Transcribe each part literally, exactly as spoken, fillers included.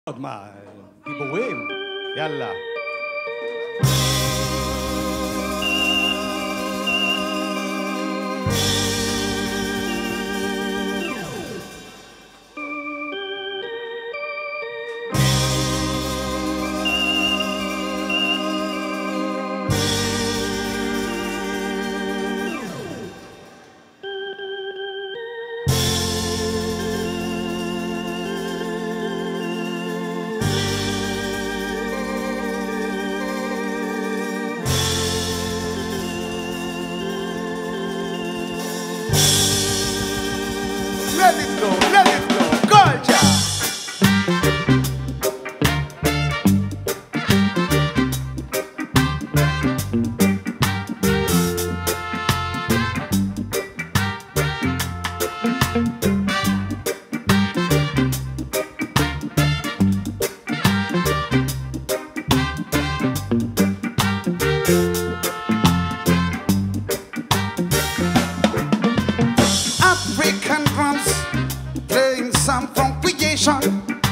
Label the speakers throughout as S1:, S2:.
S1: עוד מה, דיבורים? יאללה. Let it go, let it go, culture! African drums playing some from creation,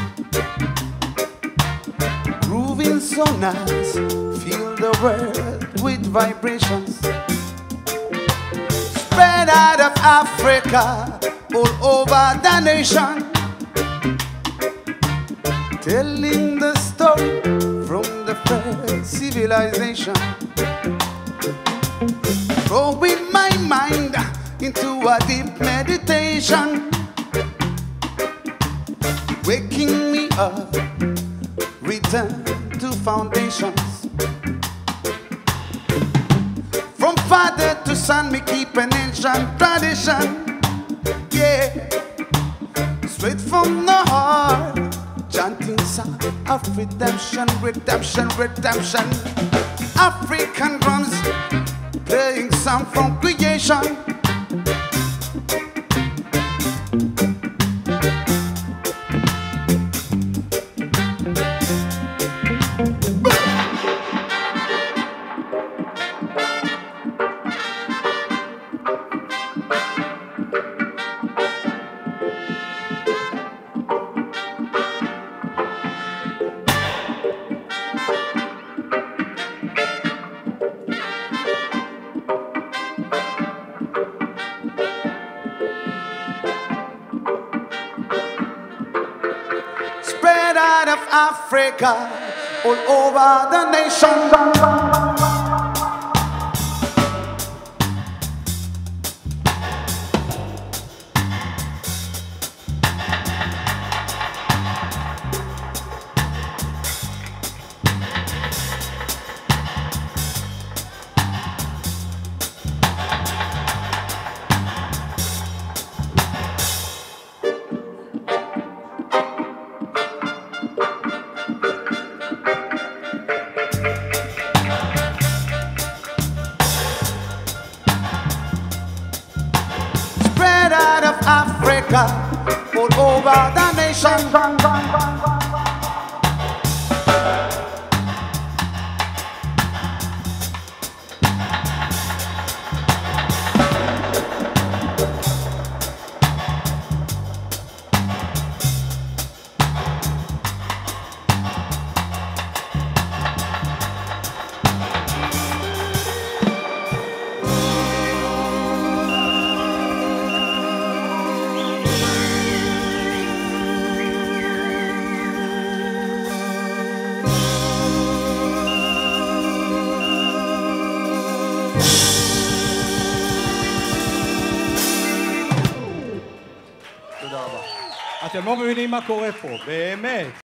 S1: grooving so nice, fill the world with vibrations. Spread out of Africa, all over the nation, telling the story from the first civilization. Throwing my mind into a deep meditation, waking me up, return to foundations. From father to son, me keep an ancient tradition, yeah. Straight from the heart, chanting song of redemption, redemption, redemption. African drums playing song from creation, spread out of Africa, all over the nation. Spread out of Africa, all over the nation. תודה רבה. אתם לא מבינים מה קורה פה, באמת.